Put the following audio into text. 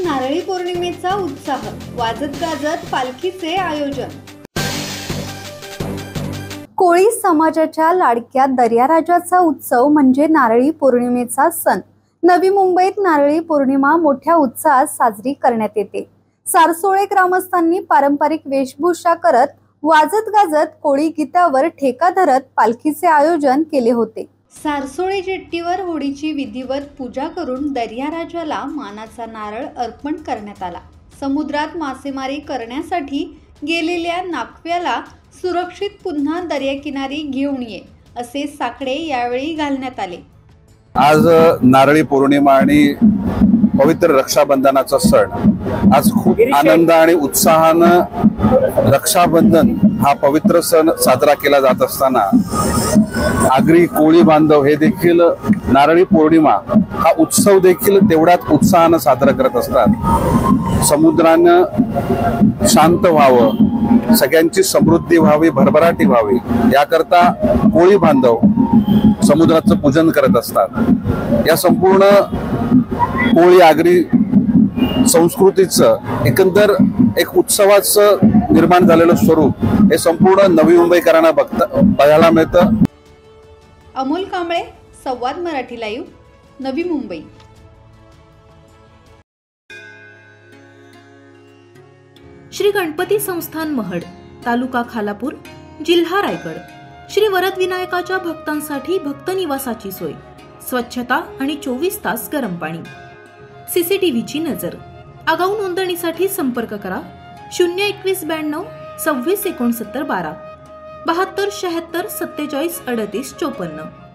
नारळी पौर्णिमेचा उत्साह, वाजत गाजत पालखीचे आयोजन। कोळी समाजाच्या लाडक्या दर्याराजाचा उत्सव म्हणजे नारळी पौर्णिमेचा सण। नवी मुंबईत नारळी पौर्णिमा मोठ्या उत्साहात साजरी करण्यात येते। सारसोळे ग्रामस्थांनी पारंपरिक वेशभूषा करत वाजत गाजत कोळी गीतावर ठेका धरत पालखीचे आयोजन केले होते। सारसोळे जेट्टीवर होळीची विधिवत पूजा करून दर्याराजाला मानाचा नारळ अर्पण करण्यात आला। समुद्रात मासेमारी करण्यासाठी गेलेल्या नाकव्याला सुरक्षित पुन्हा दर्याकिनारी घेऊन ये असे साकडे यावेळी घालण्यात आले। आज नारळी पौर्णिमा आणि पवित्र रक्षाबंधनाचा सण आज खूप आनंद आणि उत्साहाने रक्षाबंधन हा पवित्र सण साजरा केला जात असताना आगरी कोळी बांधव हे देखील नारळी पौर्णिमा हा उत्सव देखील तेवढ्याच उत्साहाने साजरा करत असतात। समुद्राने शांत व्हावं, सगळ्यांची समृद्धी व्हावी, भरभराटी व्हावी याकरता कोळी बांधव समुद्राचं पूजन करत असतात। या संपूर्ण कोळी आगरी संस्कृतीचं एकंदर एक उत्सवाचं निर्माण झालेलं स्वरूप हे संपूर्ण नवी मुंबईकरांना बघायला मिळतं। अमोल कांबळे, संवाद मराठी लाईव्ह, नवी मुंबई। श्री गणपती संस्थान महड, तालुका खालापूर, जिल्हा रायगड। श्री वरद विनायकाच्या भक्तांसाठी भक्त निवासाची सोय, स्वच्छता आणि 24 तास गरम पाणी, सीसीटीव्हीची नजर। आगाऊ नोंदणीसाठी संपर्क करा 02192 26 69 12 72 76 47 38 54।